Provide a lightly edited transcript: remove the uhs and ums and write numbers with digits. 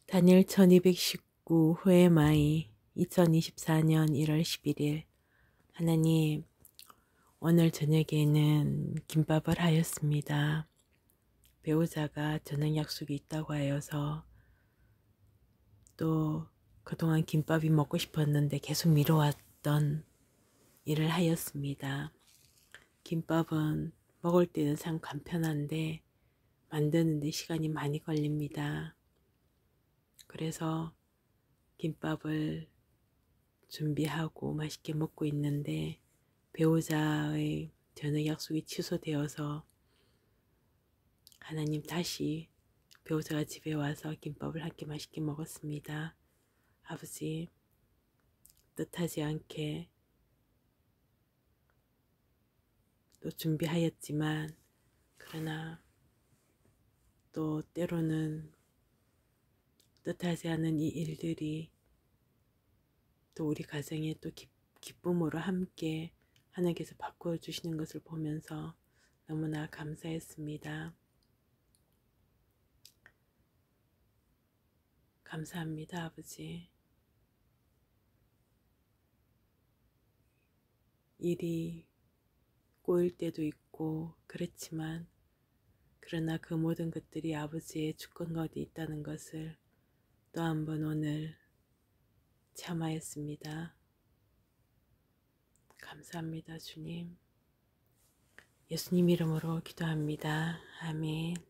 다니엘 1219 후에마이 2024년 1월 11일 하나님, 오늘 저녁에는 김밥을 하였습니다. 배우자가 저녁 약속이 있다고 하여서 또 그동안 김밥이 먹고 싶었는데 계속 미뤄왔던 일을 하였습니다. 김밥은 먹을 때는 참 간편한데 만드는데 시간이 많이 걸립니다. 그래서 김밥을 준비하고 맛있게 먹고 있는데 배우자의 저녁 약속이 취소되어서 하나님 다시 배우자가 집에 와서 김밥을 함께 맛있게 먹었습니다. 아버지, 뜻하지 않게 또 준비하였지만 그러나 또 때로는 뜻하지 않은 이 일들이 또 우리 가정에 또 기쁨으로 함께 하나님께서 바꾸어 주시는 것을 보면서 너무나 감사했습니다. 감사합니다, 아버지. 일이 꼬일 때도 있고 그렇지만 그러나 그 모든 것들이 아버지의 주권 가운데 있다는 것을 또 한 번 오늘 참하였습니다. 감사합니다, 주님. 예수님 이름으로 기도합니다. 아멘.